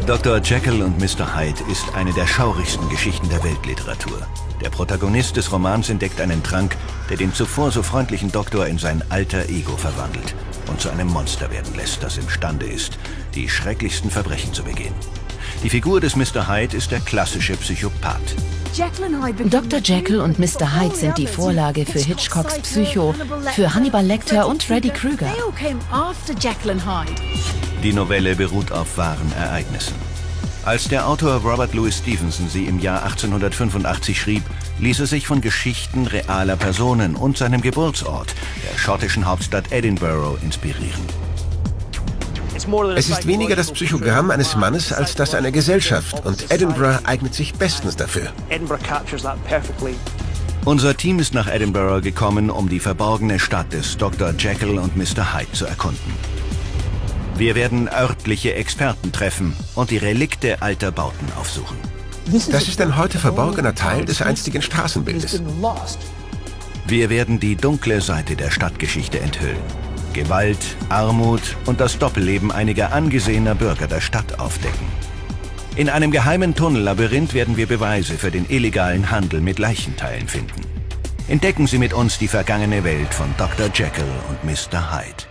Dr. Jekyll und Mr. Hyde ist eine der schaurigsten Geschichten der Weltliteratur. Der Protagonist des Romans entdeckt einen Trank, der den zuvor so freundlichen Doktor in sein alter Ego verwandelt und zu einem Monster werden lässt, das imstande ist, die schrecklichsten Verbrechen zu begehen. Die Figur des Mr. Hyde ist der klassische Psychopath. Dr. Jekyll und Mr. Hyde sind die Vorlage für Hitchcocks Psycho, für Hannibal Lecter und Freddy Krueger. Die Novelle beruht auf wahren Ereignissen. Als der Autor Robert Louis Stevenson sie im Jahr 1885 schrieb, ließ er sich von Geschichten realer Personen und seinem Geburtsort, der schottischen Hauptstadt Edinburgh, inspirieren. Es ist weniger das Psychogramm eines Mannes als das einer Gesellschaft und Edinburgh eignet sich bestens dafür. Unser Team ist nach Edinburgh gekommen, um die verborgene Stadt des Dr. Jekyll und Mr. Hyde zu erkunden. Wir werden örtliche Experten treffen und die Relikte alter Bauten aufsuchen. Das ist ein heute verborgener Teil des einstigen Straßenbildes. Wir werden die dunkle Seite der Stadtgeschichte enthüllen. Gewalt, Armut und das Doppelleben einiger angesehener Bürger der Stadt aufdecken. In einem geheimen Tunnellabyrinth werden wir Beweise für den illegalen Handel mit Leichenteilen finden. Entdecken Sie mit uns die vergangene Welt von Dr. Jekyll und Mr. Hyde.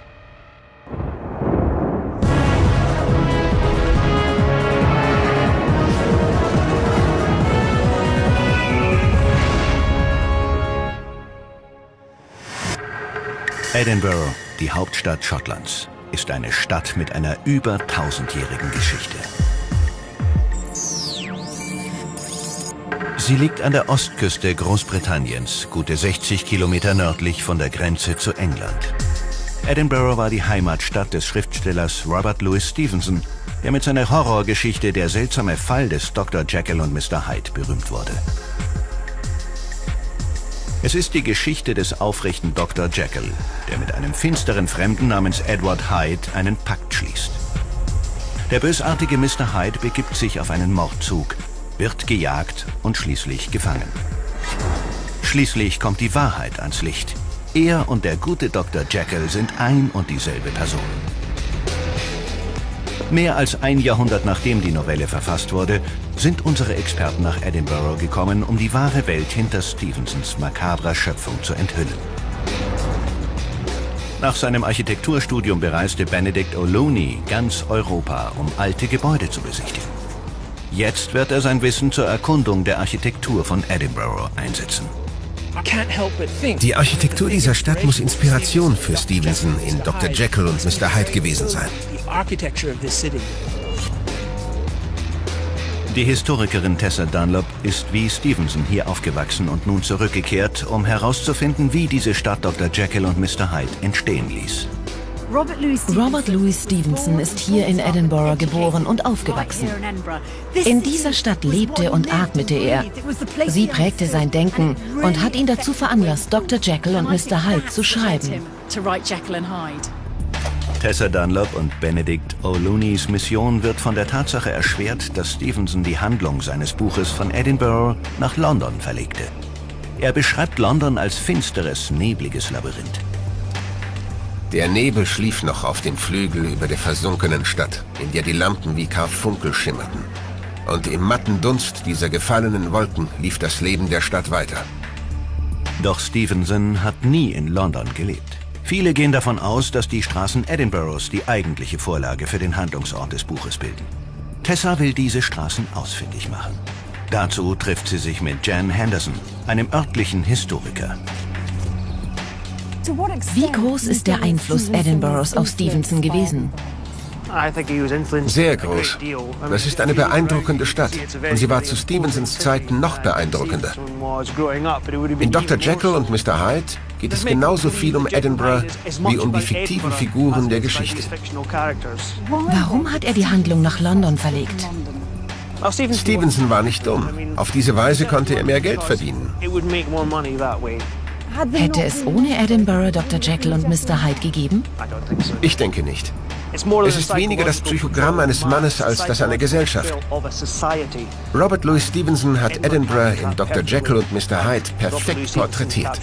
Edinburgh, die Hauptstadt Schottlands, ist eine Stadt mit einer über 1000-jährigen Geschichte. Sie liegt an der Ostküste Großbritanniens, gute 60 Kilometer nördlich von der Grenze zu England. Edinburgh war die Heimatstadt des Schriftstellers Robert Louis Stevenson, der mit seiner Horrorgeschichte Der seltsame Fall des Dr. Jekyll und Mr. Hyde berühmt wurde. Es ist die Geschichte des aufrechten Dr. Jekyll, der mit einem finsteren Fremden namens Edward Hyde einen Pakt schließt. Der bösartige Mr. Hyde begibt sich auf einen Mordzug, wird gejagt und schließlich gefangen. Schließlich kommt die Wahrheit ans Licht. Er und der gute Dr. Jekyll sind ein und dieselbe Person. Mehr als ein Jahrhundert nachdem die Novelle verfasst wurde, sind unsere Experten nach Edinburgh gekommen, um die wahre Welt hinter Stevensons makabrer Schöpfung zu enthüllen. Nach seinem Architekturstudium bereiste Benedict O'Looney ganz Europa, um alte Gebäude zu besichtigen. Jetzt wird er sein Wissen zur Erkundung der Architektur von Edinburgh einsetzen. Die Architektur dieser Stadt muss Inspiration für Stevenson in Dr. Jekyll und Mr. Hyde gewesen sein. Die Historikerin Tessa Dunlop ist wie Stevenson hier aufgewachsen und nun zurückgekehrt, um herauszufinden, wie diese Stadt Dr. Jekyll und Mr. Hyde entstehen ließ. Robert Louis Stevenson ist hier in Edinburgh geboren und aufgewachsen. In dieser Stadt lebte und atmete er. Sie prägte sein Denken und hat ihn dazu veranlasst, Dr. Jekyll und Mr. Hyde zu schreiben. Tessa Dunlop und Benedict O'Looneys Mission wird von der Tatsache erschwert, dass Stevenson die Handlung seines Buches von Edinburgh nach London verlegte. Er beschreibt London als finsteres, nebliges Labyrinth. Der Nebel schlief noch auf dem Flügel über der versunkenen Stadt, in der die Lampen wie Karfunkel schimmerten. Und im matten Dunst dieser gefallenen Wolken lief das Leben der Stadt weiter. Doch Stevenson hat nie in London gelebt. Viele gehen davon aus, dass die Straßen Edinburghs die eigentliche Vorlage für den Handlungsort des Buches bilden. Tessa will diese Straßen ausfindig machen. Dazu trifft sie sich mit Jan Henderson, einem örtlichen Historiker. Wie groß ist der Einfluss Edinburghs auf Stevenson gewesen? Sehr groß. Das ist eine beeindruckende Stadt und sie war zu Stevensons Zeiten noch beeindruckender. In Dr. Jekyll und Mr. Hyde geht es genauso viel um Edinburgh wie um die fiktiven Figuren der Geschichte. Warum hat er die Handlung nach London verlegt? Stevenson war nicht dumm. Auf diese Weise konnte er mehr Geld verdienen. Hätte es ohne Edinburgh Dr. Jekyll und Mr. Hyde gegeben? Ich denke nicht. Es ist weniger das Psychogramm eines Mannes als das einer Gesellschaft. Robert Louis Stevenson hat Edinburgh in Dr. Jekyll und Mr. Hyde perfekt porträtiert.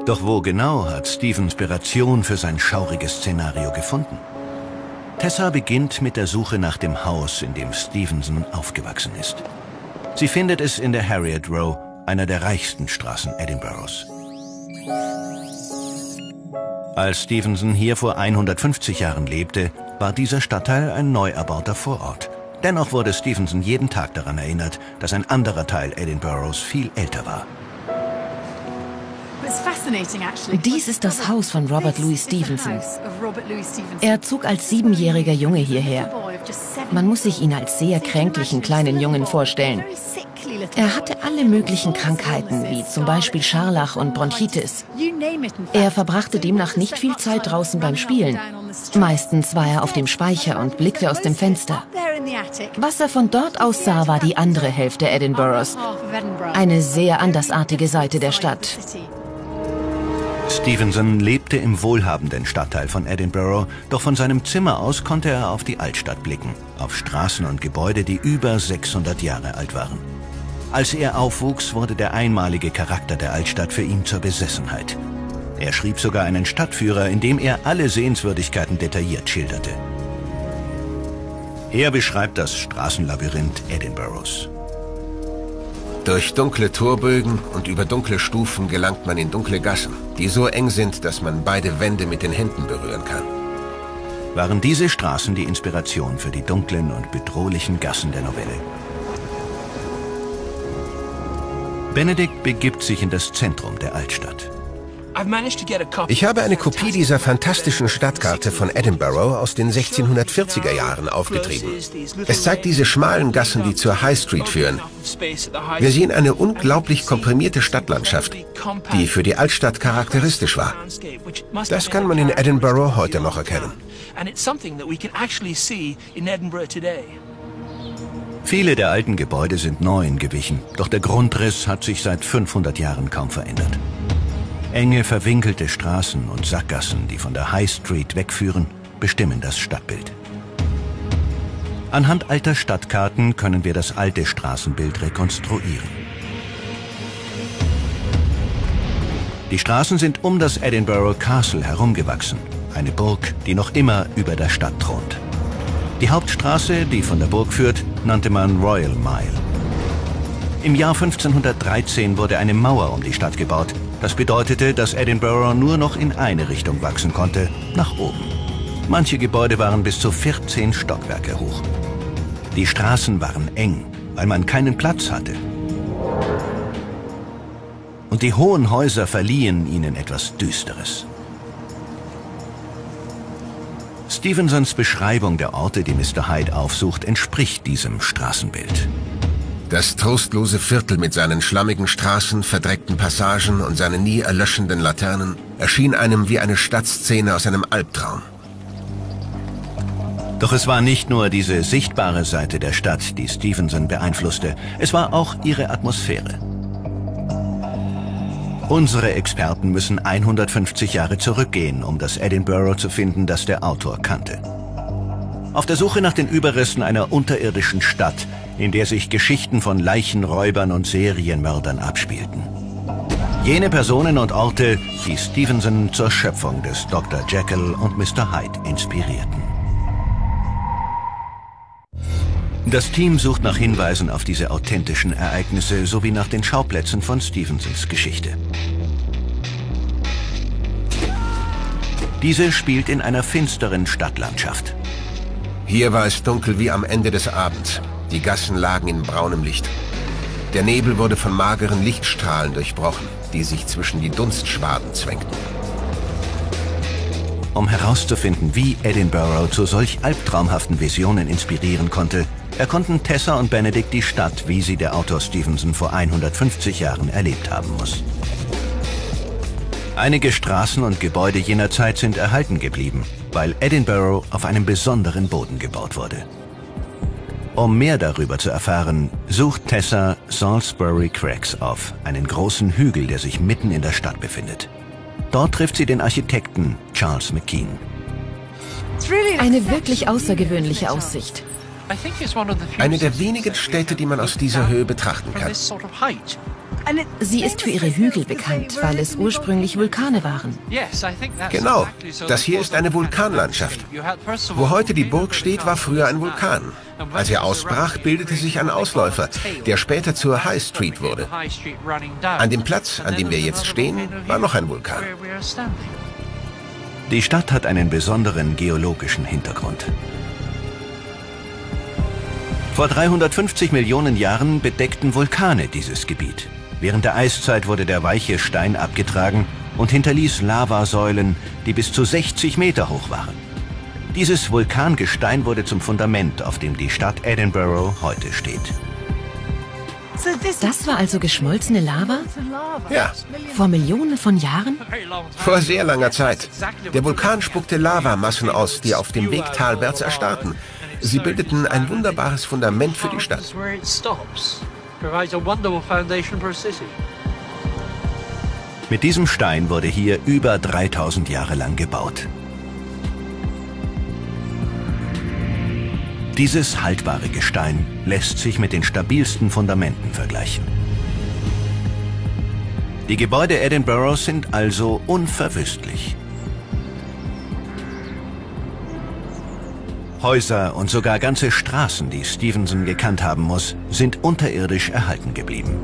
Doch wo genau hat Steve Inspiration für sein schauriges Szenario gefunden? Tessa beginnt mit der Suche nach dem Haus, in dem Stevenson aufgewachsen ist. Sie findet es in der Harriet Row, einer der reichsten Straßen Edinburghs. Als Stevenson hier vor 150 Jahren lebte, war dieser Stadtteil ein neu erbauter Vorort. Dennoch wurde Stevenson jeden Tag daran erinnert, dass ein anderer Teil Edinburghs viel älter war. Dies ist das Haus von Robert Louis Stevenson. Er zog als 7-jähriger Junge hierher. Man muss sich ihn als sehr kränklichen kleinen Jungen vorstellen. Er hatte alle möglichen Krankheiten, wie zum Beispiel Scharlach und Bronchitis. Er verbrachte demnach nicht viel Zeit draußen beim Spielen. Meistens war er auf dem Speicher und blickte aus dem Fenster. Was er von dort aus sah, war die andere Hälfte Edinburghs. Eine sehr andersartige Seite der Stadt. Stevenson lebte im wohlhabenden Stadtteil von Edinburgh, doch von seinem Zimmer aus konnte er auf die Altstadt blicken, auf Straßen und Gebäude, die über 600 Jahre alt waren. Als er aufwuchs, wurde der einmalige Charakter der Altstadt für ihn zur Besessenheit. Er schrieb sogar einen Stadtführer, in dem er alle Sehenswürdigkeiten detailliert schilderte. Er beschreibt das Straßenlabyrinth Edinburghs. Durch dunkle Torbögen und über dunkle Stufen gelangt man in dunkle Gassen, die so eng sind, dass man beide Wände mit den Händen berühren kann. Waren diese Straßen die Inspiration für die dunklen und bedrohlichen Gassen der Novelle? Benedict begibt sich in das Zentrum der Altstadt. Ich habe eine Kopie dieser fantastischen Stadtkarte von Edinburgh aus den 1640er Jahren aufgetrieben. Es zeigt diese schmalen Gassen, die zur High Street führen. Wir sehen eine unglaublich komprimierte Stadtlandschaft, die für die Altstadt charakteristisch war. Das kann man in Edinburgh heute noch erkennen. Viele der alten Gebäude sind neuen gewichen, doch der Grundriss hat sich seit 500 Jahren kaum verändert. Enge, verwinkelte Straßen und Sackgassen, die von der High Street wegführen, bestimmen das Stadtbild. Anhand alter Stadtkarten können wir das alte Straßenbild rekonstruieren. Die Straßen sind um das Edinburgh Castle herumgewachsen, eine Burg, die noch immer über der Stadt thront. Die Hauptstraße, die von der Burg führt, nannte man Royal Mile. Im Jahr 1513 wurde eine Mauer um die Stadt gebaut. Das bedeutete, dass Edinburgh nur noch in eine Richtung wachsen konnte, nach oben. Manche Gebäude waren bis zu 14 Stockwerke hoch. Die Straßen waren eng, weil man keinen Platz hatte. Und die hohen Häuser verliehen ihnen etwas Düsteres. Stevensons Beschreibung der Orte, die Mr. Hyde aufsucht, entspricht diesem Straßenbild. Das trostlose Viertel mit seinen schlammigen Straßen, verdreckten Passagen und seinen nie erlöschenden Laternen erschien einem wie eine Stadtszene aus einem Albtraum. Doch es war nicht nur diese sichtbare Seite der Stadt, die Stevenson beeinflusste, es war auch ihre Atmosphäre. Unsere Experten müssen 150 Jahre zurückgehen, um das Edinburgh zu finden, das der Autor kannte. Auf der Suche nach den Überresten einer unterirdischen Stadt, in der sich Geschichten von Leichenräubern und Serienmördern abspielten. Jene Personen und Orte, die Stevenson zur Schöpfung des Dr. Jekyll und Mr. Hyde inspirierten. Das Team sucht nach Hinweisen auf diese authentischen Ereignisse sowie nach den Schauplätzen von Stevensons Geschichte. Diese spielt in einer finsteren Stadtlandschaft. Hier war es dunkel wie am Ende des Abends. Die Gassen lagen in braunem Licht. Der Nebel wurde von mageren Lichtstrahlen durchbrochen, die sich zwischen die Dunstschwaden zwängten. Um herauszufinden, wie Edinburgh zu solch albtraumhaften Visionen inspirieren konnte, erkunden Tessa und Benedict die Stadt, wie sie der Autor Stevenson vor 150 Jahren erlebt haben muss. Einige Straßen und Gebäude jener Zeit sind erhalten geblieben, weil Edinburgh auf einem besonderen Boden gebaut wurde. Um mehr darüber zu erfahren, sucht Tessa Salisbury Crags auf, einen großen Hügel, der sich mitten in der Stadt befindet. Dort trifft sie den Architekten Charles McKean. Eine wirklich außergewöhnliche Aussicht. Eine der wenigen Städte, die man aus dieser Höhe betrachten kann. Sie ist für ihre Hügel bekannt, weil es ursprünglich Vulkane waren. Genau, das hier ist eine Vulkanlandschaft. Wo heute die Burg steht, war früher ein Vulkan. Als er ausbrach, bildete sich ein Ausläufer, der später zur High Street wurde. An dem Platz, an dem wir jetzt stehen, war noch ein Vulkan. Die Stadt hat einen besonderen geologischen Hintergrund. Vor 350 Millionen Jahren bedeckten Vulkane dieses Gebiet. Während der Eiszeit wurde der weiche Stein abgetragen und hinterließ Lavasäulen, die bis zu 60 Meter hoch waren. Dieses Vulkangestein wurde zum Fundament, auf dem die Stadt Edinburgh heute steht. Das war also geschmolzene Lava? Ja, Vor Millionen von Jahren? vor sehr langer Zeit. Der Vulkan spuckte Lavamassen aus, die auf dem Weg talwärts erstarrten. Sie bildeten ein wunderbares Fundament für die Stadt. Mit diesem Stein wurde hier über 3000 Jahre lang gebaut. Dieses haltbare Gestein lässt sich mit den stabilsten Fundamenten vergleichen. Die Gebäude Edinburghs sind also unverwüstlich. Häuser und sogar ganze Straßen, die Stevenson gekannt haben muss, sind unterirdisch erhalten geblieben.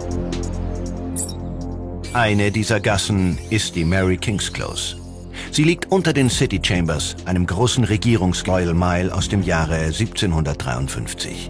Eine dieser Gassen ist die Mary King's Close. Sie liegt unter den City Chambers, einem großen Regierungs-Royal Mile aus dem Jahre 1753.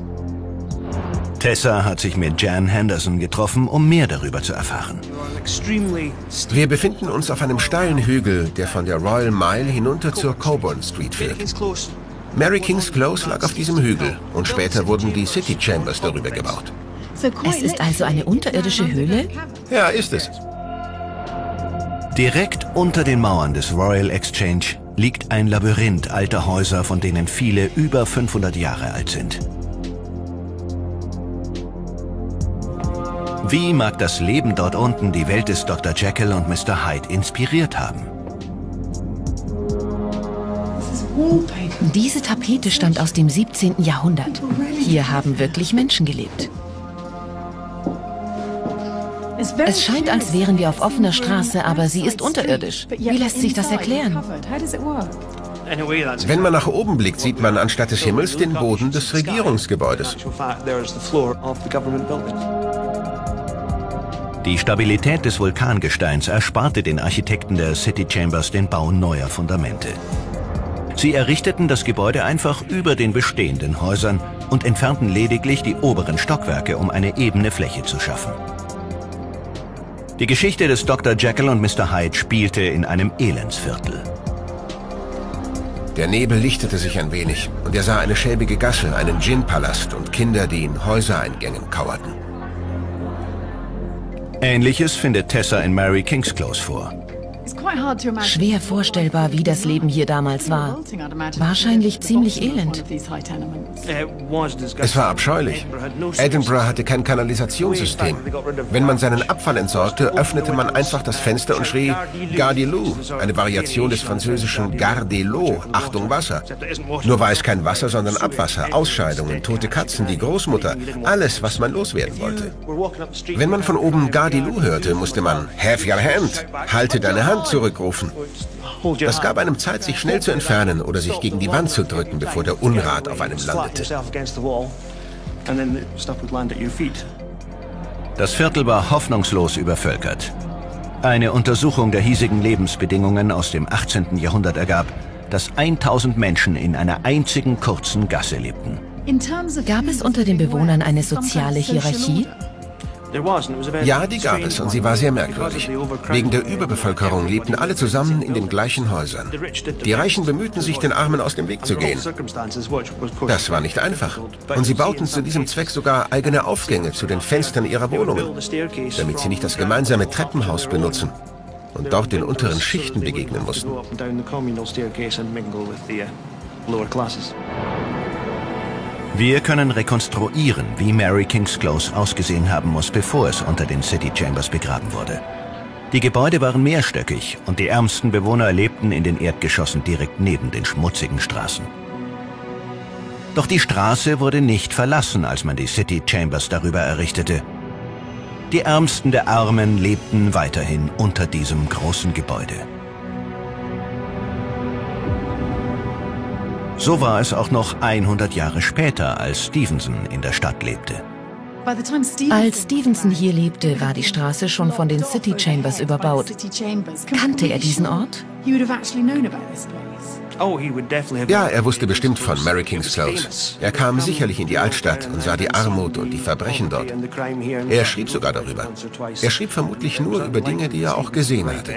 Tessa hat sich mit Jan Henderson getroffen, um mehr darüber zu erfahren. Wir befinden uns auf einem steilen Hügel, der von der Royal Mile hinunter zur Cockburn Street führt. Mary King's Close lag auf diesem Hügel und später wurden die City Chambers darüber gebaut. Es ist also eine unterirdische Höhle? Ja, ist es. Direkt unter den Mauern des Royal Exchange liegt ein Labyrinth alter Häuser, von denen viele über 500 Jahre alt sind. Wie mag das Leben dort unten die Welt des Dr. Jekyll und Mr. Hyde inspiriert haben? Diese Tapete stammt aus dem 17. Jahrhundert. Hier haben wirklich Menschen gelebt. Es scheint, als wären wir auf offener Straße, aber sie ist unterirdisch. Wie lässt sich das erklären? Wenn man nach oben blickt, sieht man anstatt des Himmels den Boden des Regierungsgebäudes. Die Stabilität des Vulkangesteins ersparte den Architekten der City Chambers den Bau neuer Fundamente. Sie errichteten das Gebäude einfach über den bestehenden Häusern und entfernten lediglich die oberen Stockwerke, um eine ebene Fläche zu schaffen. Die Geschichte des Dr. Jekyll und Mr. Hyde spielte in einem Elendsviertel. Der Nebel lichtete sich ein wenig und er sah eine schäbige Gasse, einen Djinn-Palast und Kinder, die in Häusereingängen kauerten. Ähnliches findet Tessa in Mary King's Close vor. Schwer vorstellbar, wie das Leben hier damals war. Wahrscheinlich ziemlich elend. Es war abscheulich. Edinburgh hatte kein Kanalisationssystem. Wenn man seinen Abfall entsorgte, öffnete man einfach das Fenster und schrie Gare-de-l'eau, eine Variation des französischen Gare de l'eau, Achtung Wasser. Nur war es kein Wasser, sondern Abwasser, Ausscheidungen, tote Katzen, die Großmutter, alles, was man loswerden wollte. Wenn man von oben Gare de l'eau hörte, musste man Have your hand, halte deine Hand zurückrufen. Das gab einem Zeit, sich schnell zu entfernen oder sich gegen die Wand zu drücken, bevor der Unrat auf einem landete. Das Viertel war hoffnungslos übervölkert. Eine Untersuchung der hiesigen Lebensbedingungen aus dem 18. Jahrhundert ergab, dass 1000 Menschen in einer einzigen kurzen Gasse lebten. Gab es unter den Bewohnern eine soziale Hierarchie? Ja, die gab es und sie war sehr merkwürdig. Wegen der Überbevölkerung lebten alle zusammen in den gleichen Häusern. Die Reichen bemühten sich, den Armen aus dem Weg zu gehen. Das war nicht einfach. Und sie bauten zu diesem Zweck sogar eigene Aufgänge zu den Fenstern ihrer Wohnungen, damit sie nicht das gemeinsame Treppenhaus benutzen und dort den unteren Schichten begegnen mussten. Wir können rekonstruieren, wie Mary King's Close ausgesehen haben muss, bevor es unter den City Chambers begraben wurde. Die Gebäude waren mehrstöckig und die ärmsten Bewohner lebten in den Erdgeschossen direkt neben den schmutzigen Straßen. Doch die Straße wurde nicht verlassen, als man die City Chambers darüber errichtete. Die Ärmsten der Armen lebten weiterhin unter diesem großen Gebäude. So war es auch noch 100 Jahre später, als Stevenson in der Stadt lebte. Als Stevenson hier lebte, war die Straße schon von den City Chambers überbaut. Kannte er diesen Ort? Ja, er wusste bestimmt von Mary King's Close. Er kam sicherlich in die Altstadt und sah die Armut und die Verbrechen dort. Er schrieb sogar darüber. Er schrieb vermutlich nur über Dinge, die er auch gesehen hatte.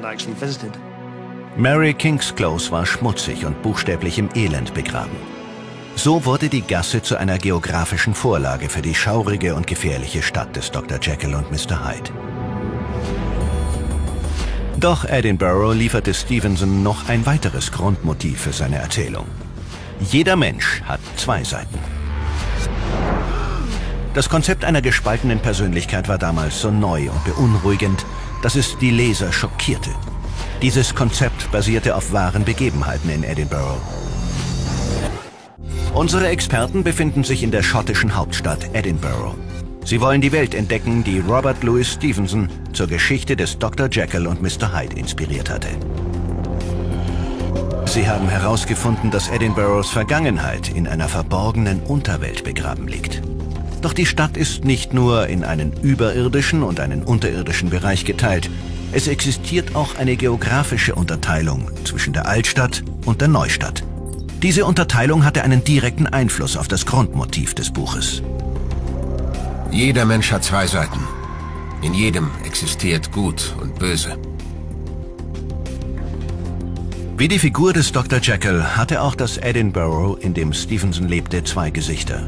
Mary King's Close war schmutzig und buchstäblich im Elend begraben. So wurde die Gasse zu einer geografischen Vorlage für die schaurige und gefährliche Stadt des Dr. Jekyll und Mr. Hyde. Doch Edinburgh lieferte Stevenson noch ein weiteres Grundmotiv für seine Erzählung. Jeder Mensch hat zwei Seiten. Das Konzept einer gespaltenen Persönlichkeit war damals so neu und beunruhigend, dass es die Leser schockierte. Dieses Konzept basierte auf wahren Begebenheiten in Edinburgh. Unsere Experten befinden sich in der schottischen Hauptstadt Edinburgh. Sie wollen die Welt entdecken, die Robert Louis Stevenson zur Geschichte des Dr. Jekyll und Mr. Hyde inspiriert hatte. Sie haben herausgefunden, dass Edinburghs Vergangenheit in einer verborgenen Unterwelt begraben liegt. Doch die Stadt ist nicht nur in einen überirdischen und einen unterirdischen Bereich geteilt. Es existiert auch eine geografische Unterteilung zwischen der Altstadt und der Neustadt. Diese Unterteilung hatte einen direkten Einfluss auf das Grundmotiv des Buches. Jeder Mensch hat zwei Seiten. In jedem existiert Gut und Böse. Wie die Figur des Dr. Jekyll hatte auch das Edinburgh, in dem Stevenson lebte, zwei Gesichter.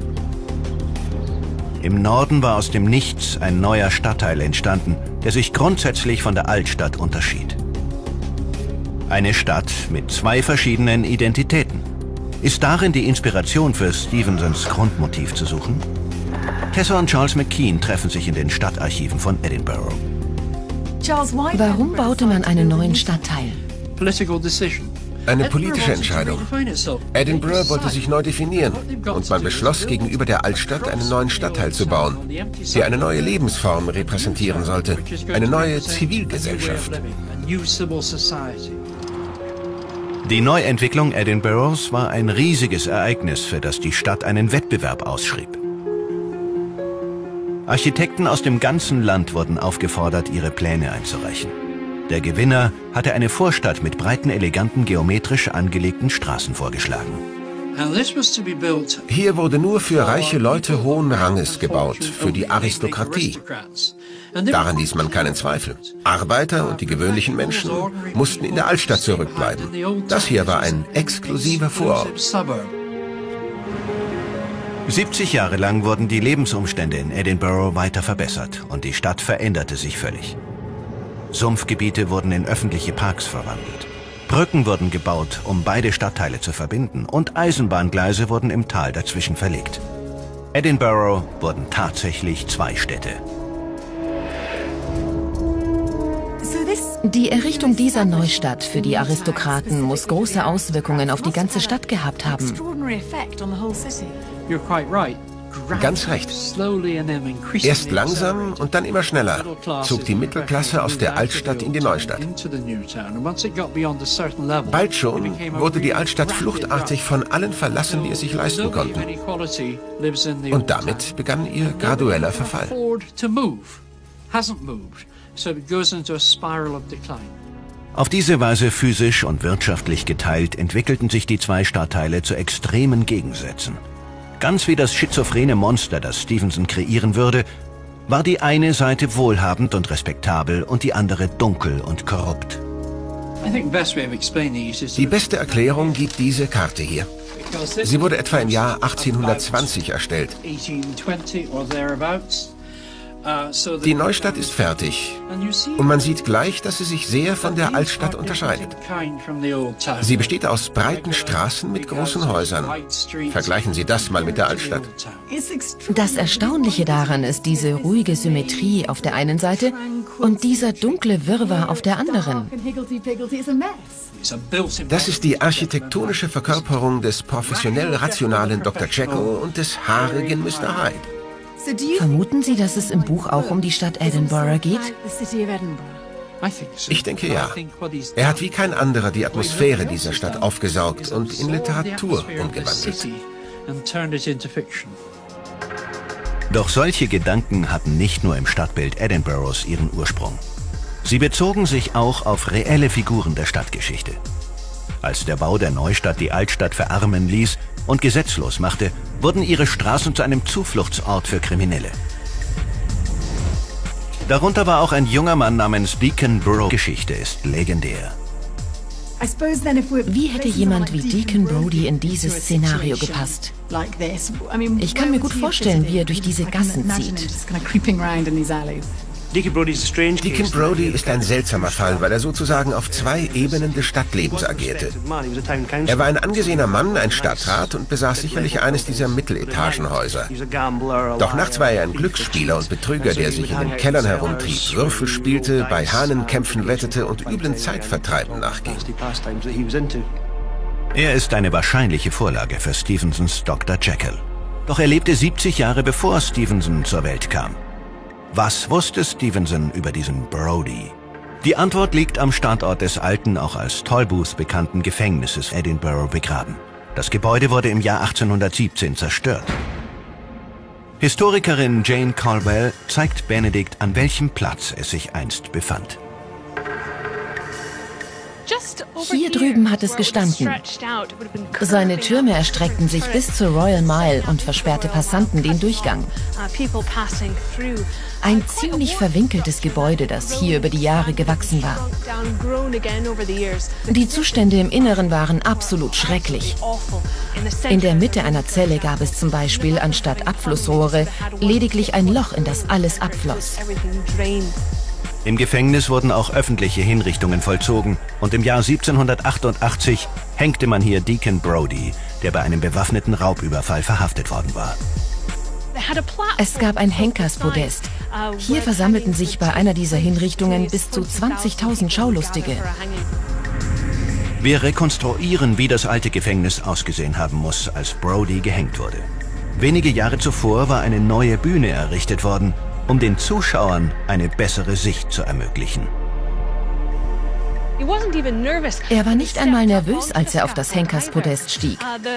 Im Norden war aus dem Nichts ein neuer Stadtteil entstanden, der sich grundsätzlich von der Altstadt unterschied. Eine Stadt mit zwei verschiedenen Identitäten. Ist darin die Inspiration für Stevensons Grundmotiv zu suchen? Tessa und Charles McKean treffen sich in den Stadtarchiven von Edinburgh. Warum baute man einen neuen Stadtteil? Eine politische Entscheidung. Edinburgh wollte sich neu definieren und man beschloss, gegenüber der Altstadt einen neuen Stadtteil zu bauen, der eine neue Lebensform repräsentieren sollte, eine neue Zivilgesellschaft. Die Neuentwicklung Edinburghs war ein riesiges Ereignis, für das die Stadt einen Wettbewerb ausschrieb. Architekten aus dem ganzen Land wurden aufgefordert, ihre Pläne einzureichen. Der Gewinner hatte eine Vorstadt mit breiten, eleganten, geometrisch angelegten Straßen vorgeschlagen. Hier wurde nur für reiche Leute hohen Ranges gebaut, für die Aristokratie. Daran ließ man keinen Zweifel. Arbeiter und die gewöhnlichen Menschen mussten in der Altstadt zurückbleiben. Das hier war ein exklusiver Vorort. 70 Jahre lang wurden die Lebensumstände in Edinburgh weiter verbessert und die Stadt veränderte sich völlig. Sumpfgebiete wurden in öffentliche Parks verwandelt. Brücken wurden gebaut, um beide Stadtteile zu verbinden, und Eisenbahngleise wurden im Tal dazwischen verlegt. Edinburgh wurden tatsächlich zwei Städte. Die Errichtung dieser Neustadt für die Aristokraten muss große Auswirkungen auf die ganze Stadt gehabt haben. Ganz recht. Erst langsam und dann immer schneller zog die Mittelklasse aus der Altstadt in die Neustadt. Bald schon wurde die Altstadt fluchtartig von allen verlassen, die es sich leisten konnten. Und damit begann ihr gradueller Verfall. Auf diese Weise physisch und wirtschaftlich geteilt entwickelten sich die zwei Stadtteile zu extremen Gegensätzen. Ganz wie das schizophrene Monster, das Stevenson kreieren würde, war die eine Seite wohlhabend und respektabel und die andere dunkel und korrupt. Die beste Erklärung gibt diese Karte hier. Sie wurde etwa im Jahr 1820 erstellt. Die Neustadt ist fertig und man sieht gleich, dass sie sich sehr von der Altstadt unterscheidet. Sie besteht aus breiten Straßen mit großen Häusern. Vergleichen Sie das mal mit der Altstadt. Das Erstaunliche daran ist diese ruhige Symmetrie auf der einen Seite und dieser dunkle Wirrwarr auf der anderen. Das ist die architektonische Verkörperung des professionell rationalen Dr. Jekyll und des haarigen Mr. Hyde. Vermuten Sie, dass es im Buch auch um die Stadt Edinburgh geht? Ich denke ja. Er hat wie kein anderer die Atmosphäre dieser Stadt aufgesaugt und in Literatur umgewandelt. Doch solche Gedanken hatten nicht nur im Stadtbild Edinburghs ihren Ursprung. Sie bezogen sich auch auf reelle Figuren der Stadtgeschichte. Als der Bau der Neustadt die Altstadt verarmen ließ und gesetzlos machte, wurden ihre Straßen zu einem Zufluchtsort für Kriminelle. Darunter war auch ein junger Mann namens Deacon Brodie. Geschichte ist legendär. Wie hätte jemand wie Deacon Brodie in dieses Szenario gepasst? Ich kann mir gut vorstellen, wie er durch diese Gassen zieht. Deacon Brodie ist ein seltsamer Fall, weil er sozusagen auf zwei Ebenen des Stadtlebens agierte. Er war ein angesehener Mann, ein Stadtrat und besaß sicherlich eines dieser Mitteletagenhäuser. Doch nachts war er ein Glücksspieler und Betrüger, der sich in den Kellern herumtrieb, Würfel spielte, bei Hahnenkämpfen wettete und üblen Zeitvertreiben nachging. Er ist eine wahrscheinliche Vorlage für Stevensons Dr. Jekyll. Doch er lebte 70 Jahre bevor Stevenson zur Welt kam. Was wusste Stevenson über diesen Brodie? Die Antwort liegt am Standort des alten, auch als Tolbooth bekannten Gefängnisses Edinburgh begraben. Das Gebäude wurde im Jahr 1817 zerstört. Historikerin Jane Caldwell zeigt Benedict, an welchem Platz es sich einst befand. Hier drüben hat es gestanden. Seine Türme erstreckten sich bis zur Royal Mile und versperrte Passanten den Durchgang. Ein ziemlich verwinkeltes Gebäude, das hier über die Jahre gewachsen war. Die Zustände im Inneren waren absolut schrecklich. In der Mitte einer Zelle gab es zum Beispiel anstatt Abflussrohre lediglich ein Loch, in das alles abfloss. Im Gefängnis wurden auch öffentliche Hinrichtungen vollzogen und im Jahr 1788 hängte man hier Deacon Brodie, der bei einem bewaffneten Raubüberfall verhaftet worden war. Es gab ein Henkerspodest. Hier versammelten sich bei einer dieser Hinrichtungen bis zu 20.000 Schaulustige. Wir rekonstruieren, wie das alte Gefängnis ausgesehen haben muss, als Brodie gehängt wurde. Wenige Jahre zuvor war eine neue Bühne errichtet worden, um den Zuschauern eine bessere Sicht zu ermöglichen. Er war nicht einmal nervös, als er auf das Henkerspodest stieg.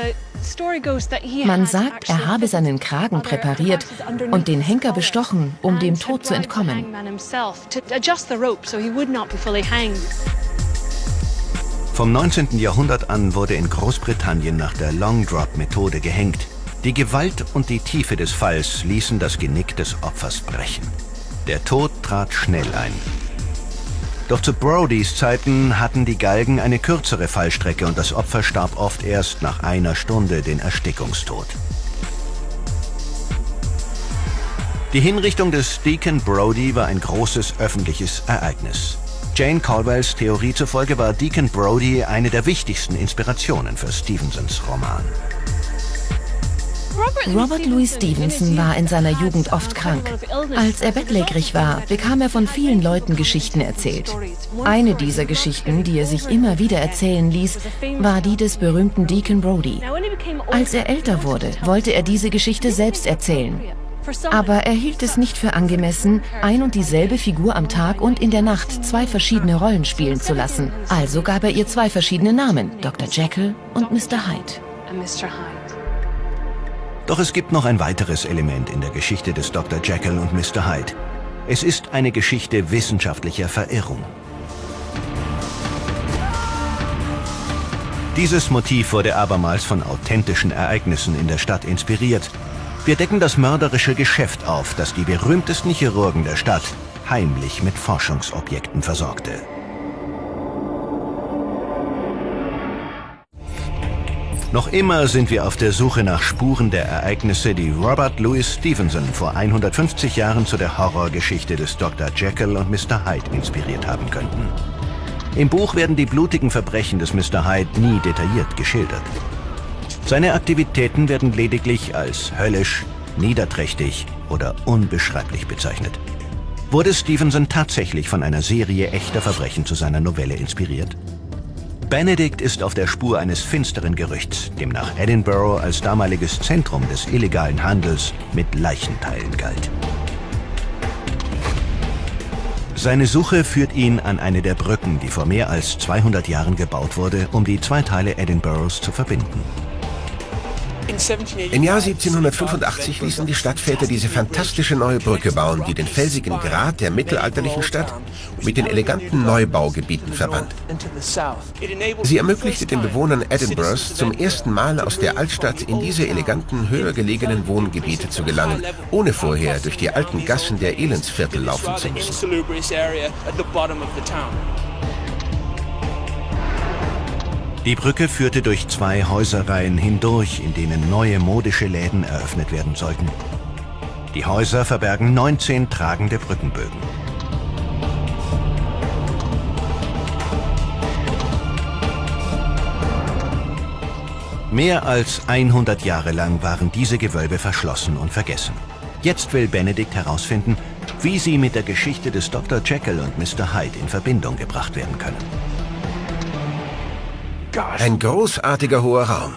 Man sagt, er habe seinen Kragen präpariert und den Henker bestochen, um dem Tod zu entkommen. Vom 19. Jahrhundert an wurde in Großbritannien nach der Long Drop-Methode gehängt. Die Gewalt und die Tiefe des Falls ließen das Genick des Opfers brechen. Der Tod trat schnell ein. Doch zu Brodies Zeiten hatten die Galgen eine kürzere Fallstrecke und das Opfer starb oft erst nach einer Stunde den Erstickungstod. Die Hinrichtung des Deacon Brodie war ein großes öffentliches Ereignis. Jane Caldwells Theorie zufolge war Deacon Brodie eine der wichtigsten Inspirationen für Stevensons Roman. Robert Louis Stevenson war in seiner Jugend oft krank. Als er bettlägerig war, bekam er von vielen Leuten Geschichten erzählt. Eine dieser Geschichten, die er sich immer wieder erzählen ließ, war die des berühmten Deacon Brodie. Als er älter wurde, wollte er diese Geschichte selbst erzählen. Aber er hielt es nicht für angemessen, ein und dieselbe Figur am Tag und in der Nacht zwei verschiedene Rollen spielen zu lassen. Also gab er ihr zwei verschiedene Namen, Dr. Jekyll und Mr. Hyde. Doch es gibt noch ein weiteres Element in der Geschichte des Dr. Jekyll und Mr. Hyde. Es ist eine Geschichte wissenschaftlicher Verirrung. Dieses Motiv wurde abermals von authentischen Ereignissen in der Stadt inspiriert. Wir decken das mörderische Geschäft auf, das die berühmtesten Chirurgen der Stadt heimlich mit Forschungsobjekten versorgte. Noch immer sind wir auf der Suche nach Spuren der Ereignisse, die Robert Louis Stevenson vor 150 Jahren zu der Horrorgeschichte des Dr. Jekyll und Mr. Hyde inspiriert haben könnten. Im Buch werden die blutigen Verbrechen des Mr. Hyde nie detailliert geschildert. Seine Aktivitäten werden lediglich als höllisch, niederträchtig oder unbeschreiblich bezeichnet. Wurde Stevenson tatsächlich von einer Serie echter Verbrechen zu seiner Novelle inspiriert? Benedict ist auf der Spur eines finsteren Gerüchts, demnach Edinburgh als damaliges Zentrum des illegalen Handels mit Leichenteilen galt. Seine Suche führt ihn an eine der Brücken, die vor mehr als 200 Jahren gebaut wurde, um die zwei Teile Edinburghs zu verbinden. Im Jahr 1785 ließen die Stadtväter diese fantastische neue Brücke bauen, die den felsigen Grat der mittelalterlichen Stadt mit den eleganten Neubaugebieten verband. Sie ermöglichte den Bewohnern Edinburghs zum ersten Mal aus der Altstadt in diese eleganten, höher gelegenen Wohngebiete zu gelangen, ohne vorher durch die alten Gassen der Elendsviertel laufen zu müssen. Die Brücke führte durch zwei Häuserreihen hindurch, in denen neue modische Läden eröffnet werden sollten. Die Häuser verbergen 19 tragende Brückenbögen. Mehr als 100 Jahre lang waren diese Gewölbe verschlossen und vergessen. Jetzt will Benedict herausfinden, wie sie mit der Geschichte des Dr. Jekyll und Mr. Hyde in Verbindung gebracht werden können. Ein großartiger hoher Raum.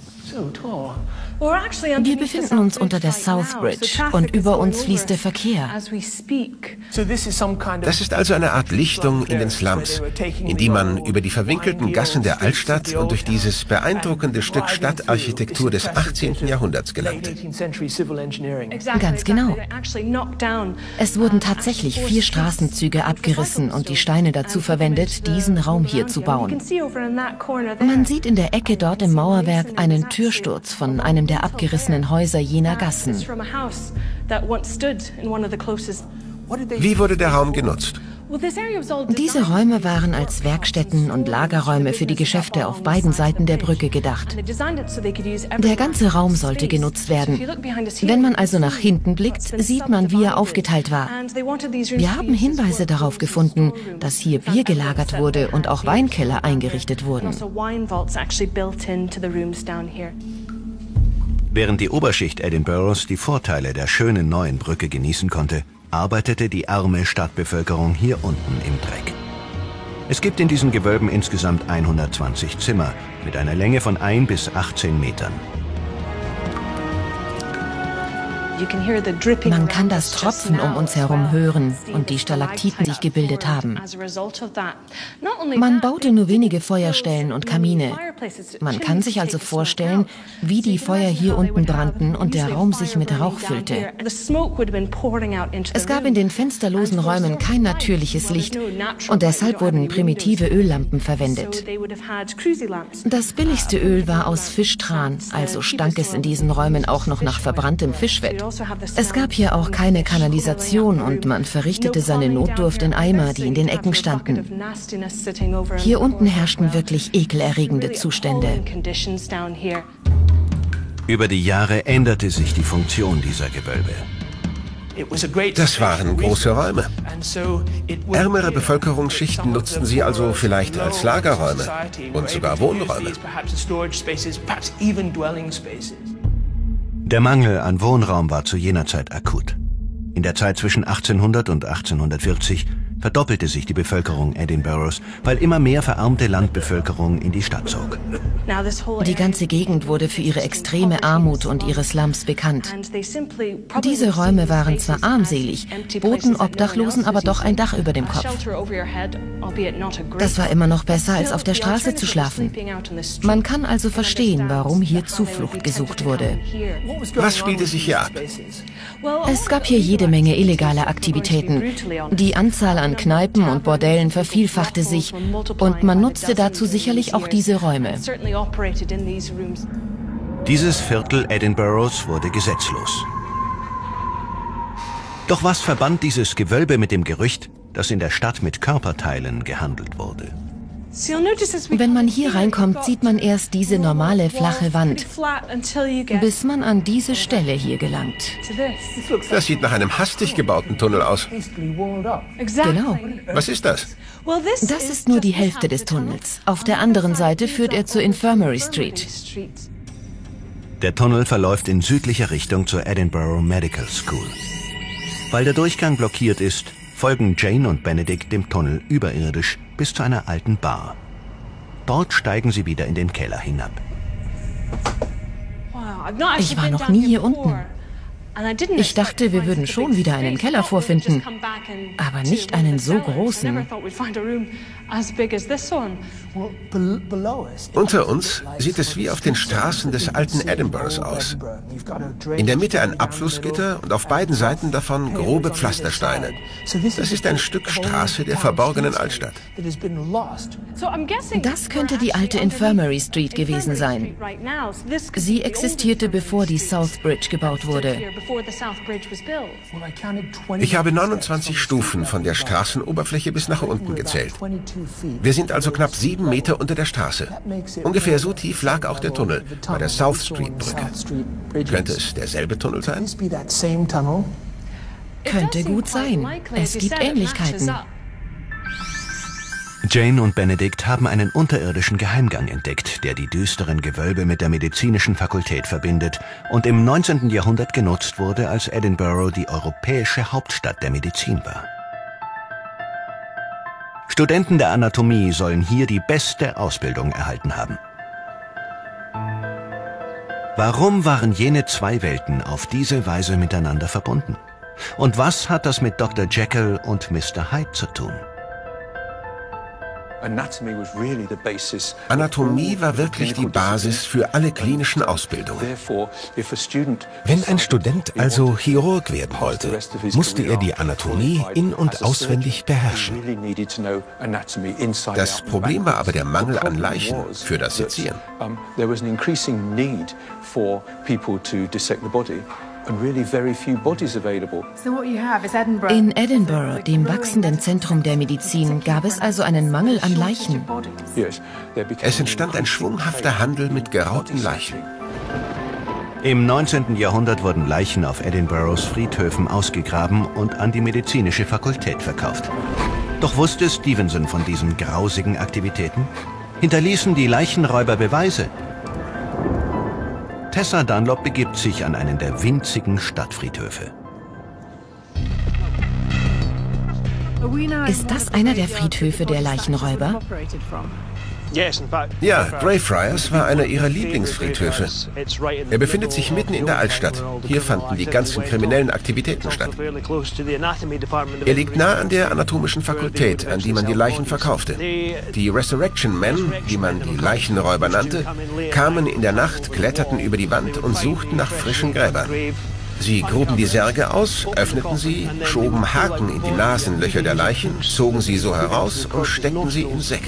Wir befinden uns unter der South Bridge und über uns fließt der Verkehr. Das ist also eine Art Lichtung in den Slums, in die man über die verwinkelten Gassen der Altstadt und durch dieses beeindruckende Stück Stadtarchitektur des 18. Jahrhunderts gelangte. Ganz genau. Es wurden tatsächlich 4 Straßenzüge abgerissen und die Steine dazu verwendet, diesen Raum hier zu bauen. Man sieht in der Ecke dort im Mauerwerk einen Türsturz von einem der abgerissenen Häuser jener Gassen. Wie wurde der Raum genutzt? Diese Räume waren als Werkstätten und Lagerräume für die Geschäfte auf beiden Seiten der Brücke gedacht. Der ganze Raum sollte genutzt werden. Wenn man also nach hinten blickt, sieht man, wie er aufgeteilt war. Wir haben Hinweise darauf gefunden, dass hier Bier gelagert wurde und auch Weinkeller eingerichtet wurden. Während die Oberschicht Edinburghs die Vorteile der schönen neuen Brücke genießen konnte, arbeitete die arme Stadtbevölkerung hier unten im Dreck. Es gibt in diesen Gewölben insgesamt 120 Zimmer mit einer Länge von 1 bis 18 Metern. Man kann das Tropfen um uns herum hören und die Stalaktiten sich gebildet haben. Man baute nur wenige Feuerstellen und Kamine. Man kann sich also vorstellen, wie die Feuer hier unten brannten und der Raum sich mit Rauch füllte. Es gab in den fensterlosen Räumen kein natürliches Licht und deshalb wurden primitive Öllampen verwendet. Das billigste Öl war aus Fischtran, also stank es in diesen Räumen auch noch nach verbranntem Fischfett. Es gab hier auch keine Kanalisation und man verrichtete seine Notdurft in Eimer, die in den Ecken standen. Hier unten herrschten wirklich ekelerregende Zustände. Über die Jahre änderte sich die Funktion dieser Gewölbe. Das waren große Räume. Ärmere Bevölkerungsschichten nutzten sie also vielleicht als Lagerräume und sogar Wohnräume. Der Mangel an Wohnraum war zu jener Zeit akut. In der Zeit zwischen 1800 und 1840 verdoppelte sich die Bevölkerung Edinburghs, weil immer mehr verarmte Landbevölkerung in die Stadt zog. Die ganze Gegend wurde für ihre extreme Armut und ihre Slums bekannt. Diese Räume waren zwar armselig, boten Obdachlosen aber doch ein Dach über dem Kopf. Das war immer noch besser, als auf der Straße zu schlafen. Man kann also verstehen, warum hier Zuflucht gesucht wurde. Was spielte sich hier ab? Es gab hier jede Menge illegale Aktivitäten. Die Anzahl an Kneipen und Bordellen vervielfachte sich und man nutzte dazu sicherlich auch diese Räume. Dieses Viertel Edinburghs wurde gesetzlos. Doch was verband dieses Gewölbe mit dem Gerücht, dass in der Stadt mit Körperteilen gehandelt wurde? Wenn man hier reinkommt, sieht man erst diese normale flache Wand, bis man an diese Stelle hier gelangt. Das sieht nach einem hastig gebauten Tunnel aus. Genau. Was ist das? Das ist nur die Hälfte des Tunnels. Auf der anderen Seite führt er zur Infirmary Street. Der Tunnel verläuft in südlicher Richtung zur Edinburgh Medical School. Weil der Durchgang blockiert ist, folgen Jane und Benedict dem Tunnel überirdisch bis zu einer alten Bar. Dort steigen sie wieder in den Keller hinab. Ich war noch nie hier unten. Ich dachte, wir würden schon wieder einen Keller vorfinden, aber nicht einen so großen. Unter uns sieht es wie auf den Straßen des alten Edinburghs aus. In der Mitte ein Abflussgitter und auf beiden Seiten davon grobe Pflastersteine. Das ist ein Stück Straße der verborgenen Altstadt. Das könnte die alte Infirmary Street gewesen sein. Sie existierte, bevor die South Bridge gebaut wurde. Ich habe 29 Stufen von der Straßenoberfläche bis nach unten gezählt. Wir sind also knapp 7 Meter unter der Straße. Ungefähr so tief lag auch der Tunnel bei der South Street Brücke. Könnte es derselbe Tunnel sein? Könnte gut sein. Es gibt Ähnlichkeiten. Jane und Benedict haben einen unterirdischen Geheimgang entdeckt, der die düsteren Gewölbe mit der medizinischen Fakultät verbindet und im 19. Jahrhundert genutzt wurde, als Edinburgh die europäische Hauptstadt der Medizin war. Studenten der Anatomie sollen hier die beste Ausbildung erhalten haben. Warum waren jene zwei Welten auf diese Weise miteinander verbunden? Und was hat das mit Dr. Jekyll und Mr. Hyde zu tun? Anatomie war wirklich die Basis für alle klinischen Ausbildungen. Wenn ein Student also Chirurg werden wollte, musste er die Anatomie in- und auswendig beherrschen. Das Problem war aber der Mangel an Leichen für das Sezieren. In Edinburgh, dem wachsenden Zentrum der Medizin, gab es also einen Mangel an Leichen. Es entstand ein schwunghafter Handel mit geraubten Leichen. Im 19. Jahrhundert wurden Leichen auf Edinburghs Friedhöfen ausgegraben und an die medizinische Fakultät verkauft. Doch wusste Stevenson von diesen grausigen Aktivitäten? Hinterließen die Leichenräuber Beweise? Tessa Dunlop begibt sich an einen der winzigen Stadtfriedhöfe. Ist das einer der Friedhöfe der Leichenräuber? Ja, Greyfriars war einer ihrer Lieblingsfriedhöfe. Er befindet sich mitten in der Altstadt. Hier fanden die ganzen kriminellen Aktivitäten statt. Er liegt nah an der anatomischen Fakultät, an die man die Leichen verkaufte. Die Resurrection Men, wie man die Leichenräuber nannte, kamen in der Nacht, kletterten über die Wand und suchten nach frischen Gräbern. Sie gruben die Särge aus, öffneten sie, schoben Haken in die Nasenlöcher der Leichen, zogen sie so heraus und steckten sie in Säcke.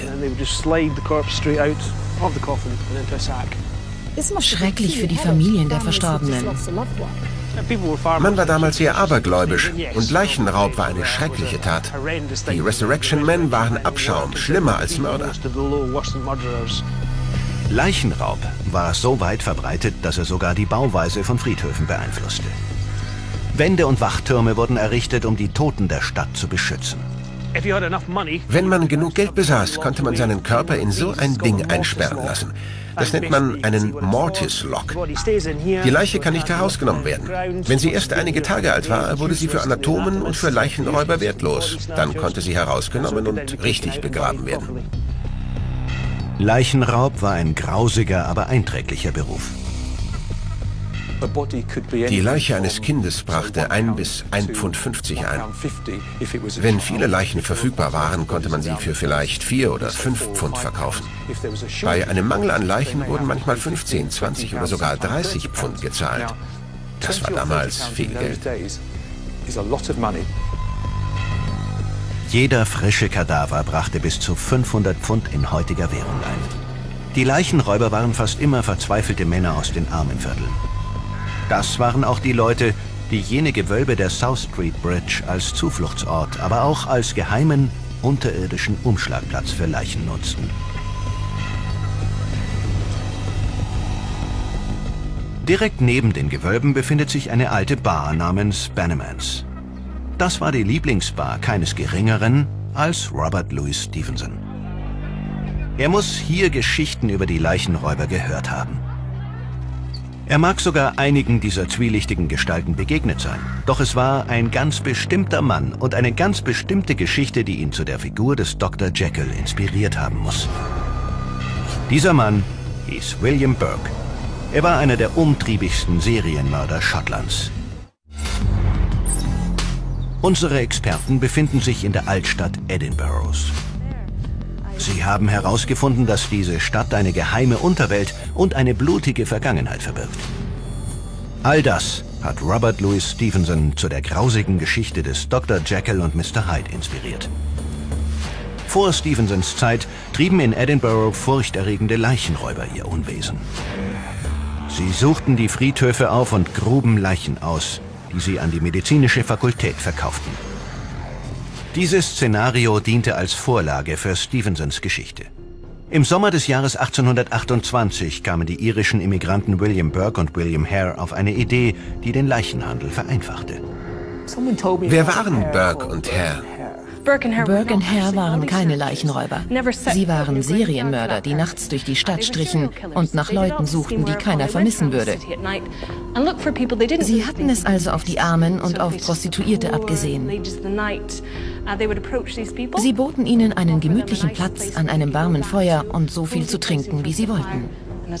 Schrecklich für die Familien der Verstorbenen. Man war damals sehr abergläubisch und Leichenraub war eine schreckliche Tat. Die Resurrection Men waren Abschaum, schlimmer als Mörder. Leichenraub war so weit verbreitet, dass er sogar die Bauweise von Friedhöfen beeinflusste. Wände und Wachtürme wurden errichtet, um die Toten der Stadt zu beschützen. Wenn man genug Geld besaß, konnte man seinen Körper in so ein Ding einsperren lassen. Das nennt man einen Mortis Lock. Die Leiche kann nicht herausgenommen werden. Wenn sie erst einige Tage alt war, wurde sie für Anatomen und für Leichenräuber wertlos. Dann konnte sie herausgenommen und richtig begraben werden. Leichenraub war ein grausiger, aber einträglicher Beruf. Die Leiche eines Kindes brachte 1 bis 1,50 Pfund ein. Wenn viele Leichen verfügbar waren, konnte man sie für vielleicht 4 oder 5 Pfund verkaufen. Bei einem Mangel an Leichen wurden manchmal 15, 20 oder sogar 30 Pfund gezahlt. Das war damals viel Geld. Jeder frische Kadaver brachte bis zu 500 Pfund in heutiger Währung ein. Die Leichenräuber waren fast immer verzweifelte Männer aus den Armenvierteln. Das waren auch die Leute, die jene Gewölbe der South Street Bridge als Zufluchtsort, aber auch als geheimen, unterirdischen Umschlagplatz für Leichen nutzten. Direkt neben den Gewölben befindet sich eine alte Bar namens Bannerman's. Das war die Lieblingsbar keines Geringeren als Robert Louis Stevenson. Er muss hier Geschichten über die Leichenräuber gehört haben. Er mag sogar einigen dieser zwielichtigen Gestalten begegnet sein. Doch es war ein ganz bestimmter Mann und eine ganz bestimmte Geschichte, die ihn zu der Figur des Dr. Jekyll inspiriert haben muss. Dieser Mann hieß William Burke. Er war einer der umtriebigsten Serienmörder Schottlands. Unsere Experten befinden sich in der Altstadt Edinburgh. Sie haben herausgefunden, dass diese Stadt eine geheime Unterwelt und eine blutige Vergangenheit verbirgt. All das hat Robert Louis Stevenson zu der grausigen Geschichte des Dr. Jekyll und Mr. Hyde inspiriert. Vor Stevensons Zeit trieben in Edinburgh furchterregende Leichenräuber ihr Unwesen. Sie suchten die Friedhöfe auf und gruben Leichen aus, die sie an die medizinische Fakultät verkauften. Dieses Szenario diente als Vorlage für Stevensons Geschichte. Im Sommer des Jahres 1828 kamen die irischen Immigranten William Burke und William Hare auf eine Idee, die den Leichenhandel vereinfachte. Wer waren Burke und Hare? Burke und Hare waren keine Leichenräuber. Sie waren Serienmörder, die nachts durch die Stadt strichen und nach Leuten suchten, die keiner vermissen würde. Sie hatten es also auf die Armen und auf Prostituierte abgesehen. Sie boten ihnen einen gemütlichen Platz an einem warmen Feuer und so viel zu trinken, wie sie wollten.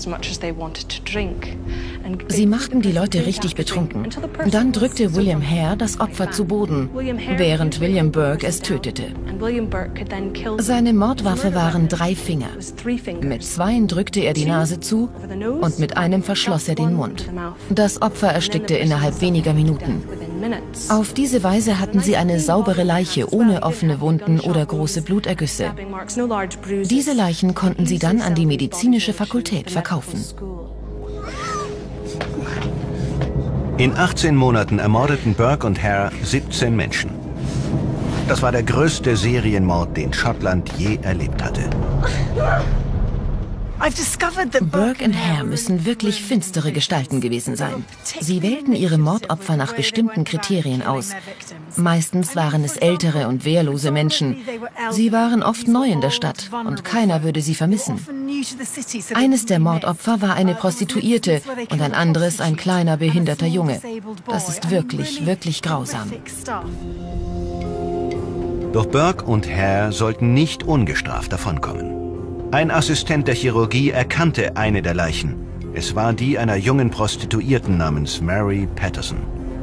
Sie machten die Leute richtig betrunken. Dann drückte William Hare das Opfer zu Boden, während William Burke es tötete. Seine Mordwaffe waren 3 Finger. Mit 2 drückte er die Nase zu und mit einem verschloss er den Mund. Das Opfer erstickte innerhalb weniger Minuten. Auf diese Weise hatten sie eine saubere Leiche ohne offene Wunden oder große Blutergüsse. Diese Leichen konnten sie dann an die medizinische Fakultät verkaufen. In 18 Monaten ermordeten Burke und Hare 17 Menschen. Das war der größte Serienmord, den Schottland je erlebt hatte. Burke und Hare müssen wirklich finstere Gestalten gewesen sein. Sie wählten ihre Mordopfer nach bestimmten Kriterien aus. Meistens waren es ältere und wehrlose Menschen. Sie waren oft neu in der Stadt und keiner würde sie vermissen. Eines der Mordopfer war eine Prostituierte und ein anderes ein kleiner behinderter Junge. Das ist wirklich, wirklich grausam. Doch Burke und Hare sollten nicht ungestraft davonkommen. Ein Assistent der Chirurgie erkannte eine der Leichen. Es war die einer jungen Prostituierten namens Mary Patterson.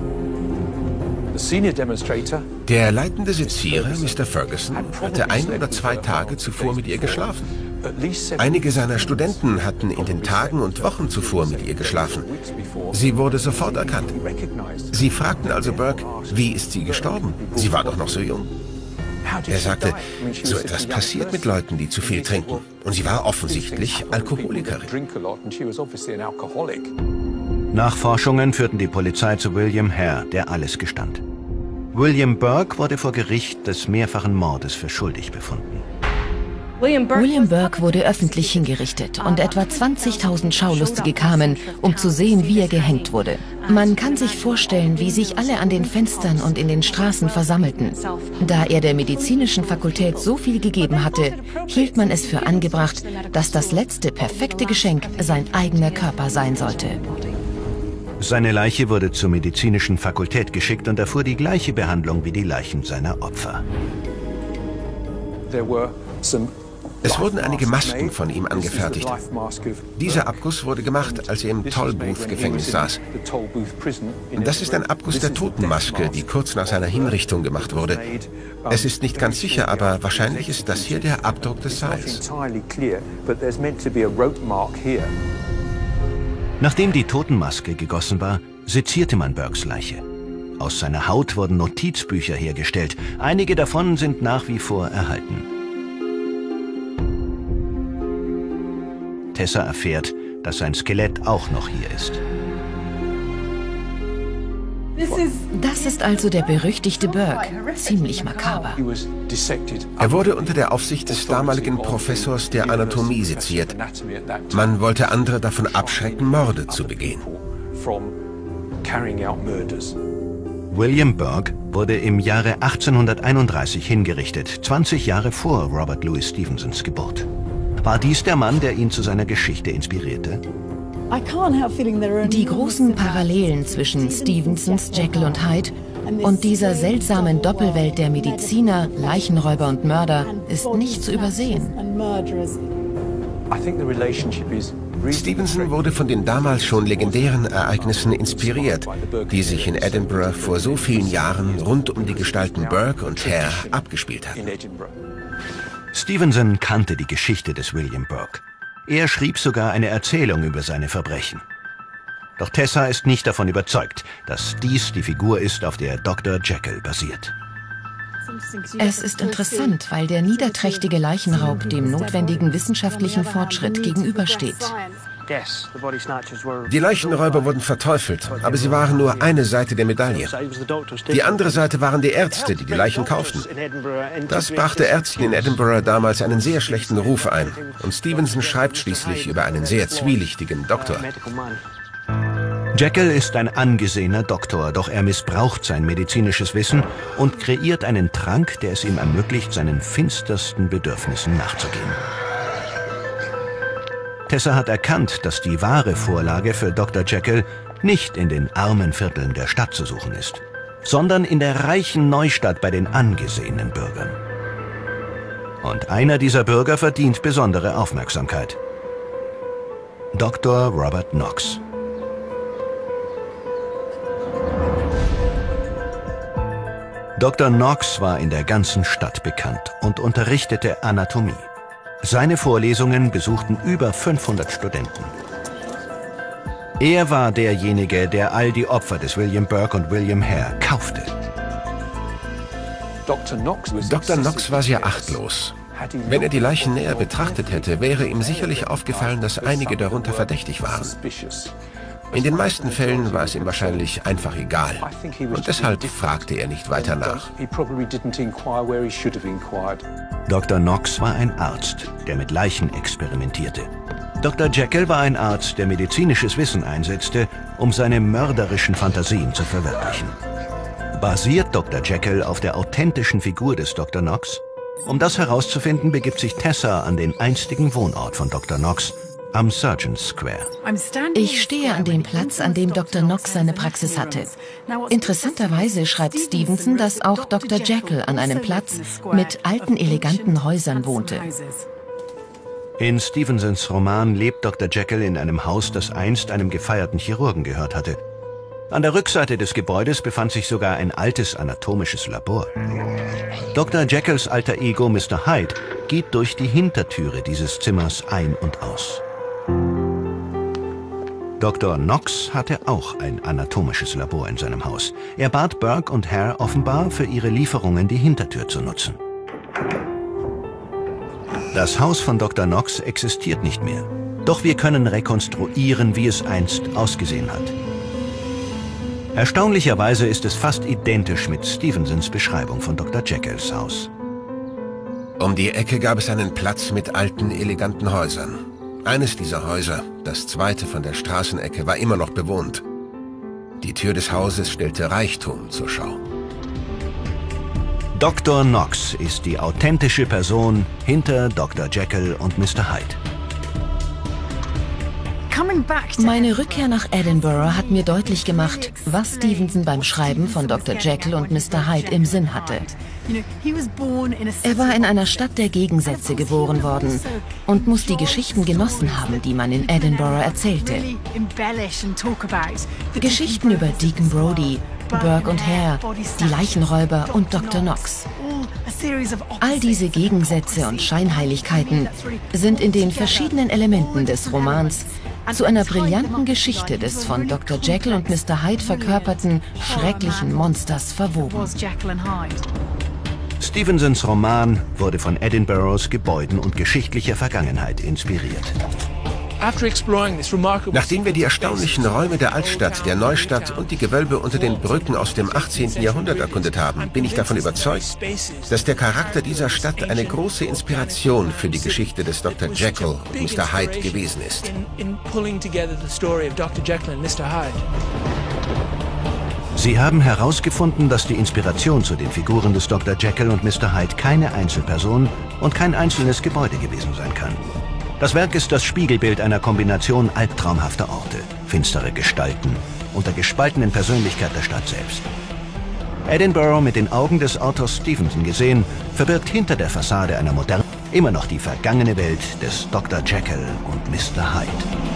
Der leitende Sezierer, Mr. Ferguson, hatte 1 oder 2 Tage zuvor mit ihr geschlafen. Einige seiner Studenten hatten in den Tagen und Wochen zuvor mit ihr geschlafen. Sie wurde sofort erkannt. Sie fragten also Burke, wie ist sie gestorben? Sie war doch noch so jung. Er sagte, so etwas passiert mit Leuten, die zu viel trinken. Und sie war offensichtlich Alkoholikerin. Nachforschungen führten die Polizei zu William Hare, der alles gestand. William Burke wurde vor Gericht des mehrfachen Mordes für schuldig befunden. William Burke wurde öffentlich hingerichtet und etwa 20.000 Schaulustige kamen, um zu sehen, wie er gehängt wurde. Man kann sich vorstellen, wie sich alle an den Fenstern und in den Straßen versammelten. Da er der medizinischen Fakultät so viel gegeben hatte, hielt man es für angebracht, dass das letzte perfekte Geschenk sein eigener Körper sein sollte. Seine Leiche wurde zur medizinischen Fakultät geschickt und erfuhr die gleiche Behandlung wie die Leichen seiner Opfer. Es wurden einige Masken von ihm angefertigt. Dieser Abguss wurde gemacht, als er im Tolbooth-Gefängnis saß. Das ist ein Abguss der Totenmaske, die kurz nach seiner Hinrichtung gemacht wurde. Es ist nicht ganz sicher, aber wahrscheinlich ist das hier der Abdruck des Seils. Nachdem die Totenmaske gegossen war, sezierte man Burkes Leiche. Aus seiner Haut wurden Notizbücher hergestellt. Einige davon sind nach wie vor erhalten. Tessa erfährt, dass sein Skelett auch noch hier ist. Das ist also der berüchtigte Burke. Ziemlich makaber. Er wurde unter der Aufsicht des damaligen Professors der Anatomie seziert. Man wollte andere davon abschrecken, Morde zu begehen. William Burke wurde im Jahre 1831 hingerichtet, 20 Jahre vor Robert Louis Stevensons Geburt. War dies der Mann, der ihn zu seiner Geschichte inspirierte? Die großen Parallelen zwischen Stevensons Jekyll und Hyde und dieser seltsamen Doppelwelt der Mediziner, Leichenräuber und Mörder ist nicht zu übersehen. Stevenson wurde von den damals schon legendären Ereignissen inspiriert, die sich in Edinburgh vor so vielen Jahren rund um die Gestalten Burke und Hare abgespielt hatten. Stevenson kannte die Geschichte des William Burke. Er schrieb sogar eine Erzählung über seine Verbrechen. Doch Tessa ist nicht davon überzeugt, dass dies die Figur ist, auf der Dr. Jekyll basiert. Es ist interessant, weil der niederträchtige Leichenraub dem notwendigen wissenschaftlichen Fortschritt gegenübersteht. Die Leichenräuber wurden verteufelt, aber sie waren nur eine Seite der Medaille. Die andere Seite waren die Ärzte, die die Leichen kauften. Das brachte Ärzten in Edinburgh damals einen sehr schlechten Ruf ein. Und Stevenson schreibt schließlich über einen sehr zwielichtigen Doktor. Jekyll ist ein angesehener Doktor, doch er missbraucht sein medizinisches Wissen und kreiert einen Trank, der es ihm ermöglicht, seinen finstersten Bedürfnissen nachzugehen. Tessa hat erkannt, dass die wahre Vorlage für Dr. Jekyll nicht in den armen Vierteln der Stadt zu suchen ist, sondern in der reichen Neustadt bei den angesehenen Bürgern. Und einer dieser Bürger verdient besondere Aufmerksamkeit: Dr. Robert Knox. Dr. Knox war in der ganzen Stadt bekannt und unterrichtete Anatomie. Seine Vorlesungen besuchten über 500 Studenten. Er war derjenige, der all die Opfer des William Burke und William Hare kaufte. Dr. Knox war sehr achtlos. Wenn er die Leichen näher betrachtet hätte, wäre ihm sicherlich aufgefallen, dass einige darunter verdächtig waren. In den meisten Fällen war es ihm wahrscheinlich einfach egal. Und deshalb fragte er nicht weiter nach. Dr. Knox war ein Arzt, der mit Leichen experimentierte. Dr. Jekyll war ein Arzt, der medizinisches Wissen einsetzte, um seine mörderischen Fantasien zu verwirklichen. Basiert Dr. Jekyll auf der authentischen Figur des Dr. Knox? Um das herauszufinden, begibt sich Tessa an den einstigen Wohnort von Dr. Knox, am Surgeons Square. Ich stehe an dem Platz, an dem Dr. Knox seine Praxis hatte. Interessanterweise schreibt Stevenson, dass auch Dr. Jekyll an einem Platz mit alten, eleganten Häusern wohnte. In Stevensons Roman lebt Dr. Jekyll in einem Haus, das einst einem gefeierten Chirurgen gehört hatte. An der Rückseite des Gebäudes befand sich sogar ein altes anatomisches Labor. Dr. Jekylls alter Ego Mr. Hyde geht durch die Hintertüre dieses Zimmers ein und aus. Dr. Knox hatte auch ein anatomisches Labor in seinem Haus. Er bat Burke und Hare offenbar, für ihre Lieferungen die Hintertür zu nutzen. Das Haus von Dr. Knox existiert nicht mehr. Doch wir können rekonstruieren, wie es einst ausgesehen hat. Erstaunlicherweise ist es fast identisch mit Stevensons Beschreibung von Dr. Jekylls Haus. Um die Ecke gab es einen Platz mit alten, eleganten Häusern. Eines dieser Häuser, das zweite von der Straßenecke, war immer noch bewohnt. Die Tür des Hauses stellte Reichtum zur Schau. Dr. Knox ist die authentische Person hinter Dr. Jekyll und Mr. Hyde. Meine Rückkehr nach Edinburgh hat mir deutlich gemacht, was Stevenson beim Schreiben von Dr. Jekyll und Mr. Hyde im Sinn hatte. Er war in einer Stadt der Gegensätze geboren worden und muss die Geschichten genossen haben, die man in Edinburgh erzählte. Geschichten über Deacon Brodie, Burke und Hare, die Leichenräuber und Dr. Knox. All diese Gegensätze und Scheinheiligkeiten sind in den verschiedenen Elementen des Romans zu einer brillanten Geschichte des von Dr. Jekyll und Mr. Hyde verkörperten schrecklichen Monsters verwoben. Stevensons Roman wurde von Edinburghs Gebäuden und geschichtlicher Vergangenheit inspiriert. Nachdem wir die erstaunlichen Räume der Altstadt, der Neustadt und die Gewölbe unter den Brücken aus dem 18. Jahrhundert erkundet haben, bin ich davon überzeugt, dass der Charakter dieser Stadt eine große Inspiration für die Geschichte des Dr. Jekyll und Mr. Hyde gewesen ist. Sie haben herausgefunden, dass die Inspiration zu den Figuren des Dr. Jekyll und Mr. Hyde keine Einzelperson und kein einzelnes Gebäude gewesen sein kann. Das Werk ist das Spiegelbild einer Kombination albtraumhafter Orte, finstere Gestalten und der gespaltenen Persönlichkeit der Stadt selbst. Edinburgh mit den Augen des Autors Stevenson gesehen, verbirgt hinter der Fassade einer modernen Immer noch die vergangene Welt des Dr. Jekyll und Mr. Hyde.